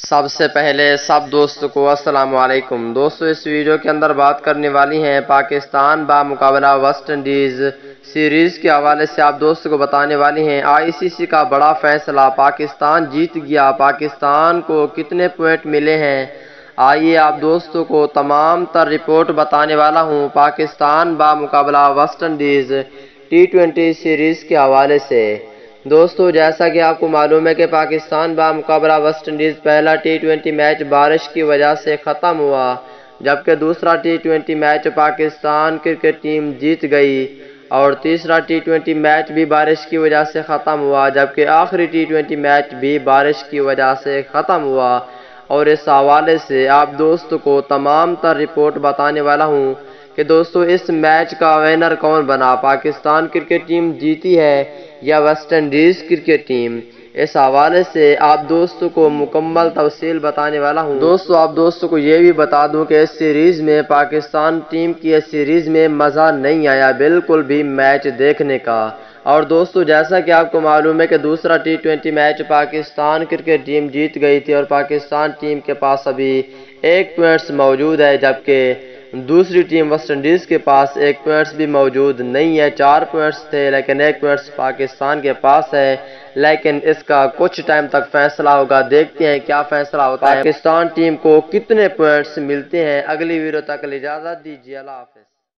سب سے پہلے سب دوستوں کو السلام علیکم۔ دوستو اس ویڈیو کے اندر بات کرنے والی ہیں پاکستان بمقابلہ ویسٹ انڈیز سیریز کے حوالے سے آپ دوستوں کو بتانے والی ہیں آئی سی سی کا بڑا فیصلہ، پاکستان جیت گیا، پاکستان کو کتنے پوائنٹ ملے ہیں، آئیے آپ دوستوں کو تمام تر رپورٹ بتانے والا ہوں پاکستان بمقابلہ ویسٹ انڈیز T20 سیریز کے حوالے سے۔ دوستو جیسا کہ آپ کو معلوم ہے کہ پاکستان بمقابلہ ویسٹ انڈیز پہلا T20 میچ بارش کی وجہ سے ختم ہوا، جبکہ دوسرا T20 match Pakistan cricket team جیت گئی اور تیسرا T20 میچ بھی بارش کی وجہ سے ختم ہوا، جبکہ آخری T20 میچ بھی بارش کی وجہ سے ختم ہوا۔ اور اس حوالے سے آپ دوستوں کو تمام تر رپورٹ بتانے والا ہوں کہ دوستو اس میچ کا وینر کون بنا، پاکستان کرکٹ ٹیم جیتی ہے یا ویسٹ انڈیز کرکٹ ٹیم، اس حوالے سے آپ دوستوں کو مکمل تفصیل بتانے والا ہوں۔ دوستو آپ دوستوں کو یہ بھی بتا دوں کہ اس سیریز میں پاکستان ٹیم کی اس سیریز میں مزہ نہیں آیا بالکل بھی میچ دیکھنے کا۔ اور دوستو جیسا کہ آپ کو معلوم ہے کہ دوسرا T20 match Pakistan cricket team جیت گئی تھی اور پاکستان ٹیم کے پاس ابھی 1 پوائنٹ موجود ہے، جبکہ دوسری ٹیم ویسٹ انڈیز کے پاس 1 پوائنٹ بھی موجود نہیں ہے، 4 پوائنٹس تھے لیکن 1 پوائنٹ پاکستان کے پاس ہے، لیکن اس کا کچھ ٹائم تک فیصلہ ہوگا، دیکھتے ہیں کیا فیصلہ ہوتا ہے، پاکستان ٹیم کو کتنے پوائنٹس ملتے ہیں۔ اگلی ویڈیو تک اجازت دیجیے، اللہ حافظ۔